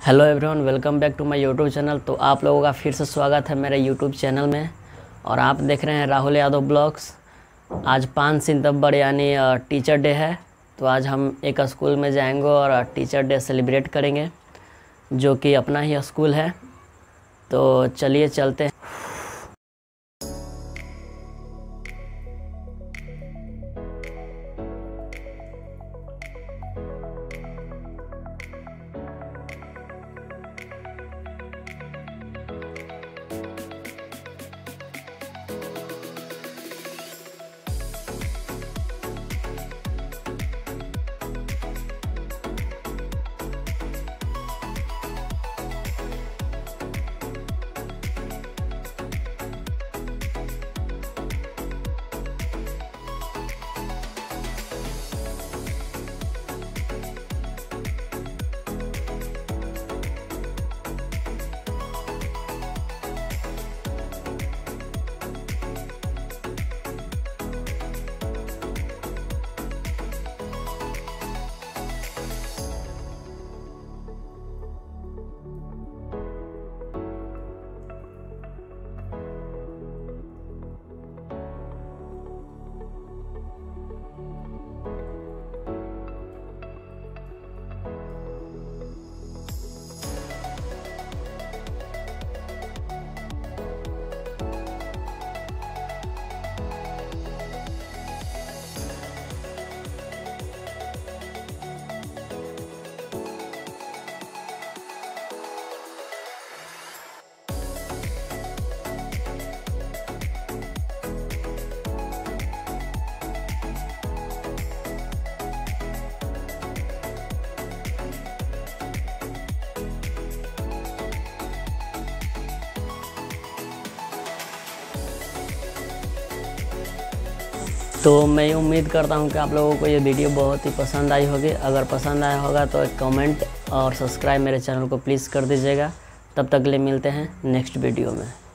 Hello everyone, welcome back to my YouTube channel. तो आप लोगों का फिर से स्वागत है मेरे यूट्यूब चैनल में और आप देख रहे हैं राहुल यादव ब्लॉग्स। आज 5 सितंबर यानी टीचर डे है। तो आज हम एक स्कूल में जाएंगे और टीचर डे सेलिब्रेट करेंगे, जो कि अपना ही स्कूल है। तो चलिए चलते हैं। तो मैं उम्मीद करता हूँ कि आप लोगों को ये वीडियो बहुत ही पसंद आई होगी। अगर पसंद आया होगा तो एक कमेंट और सब्सक्राइब मेरे चैनल को प्लीज़ कर दीजिएगा। तब तक के लिए मिलते हैं नेक्स्ट वीडियो में।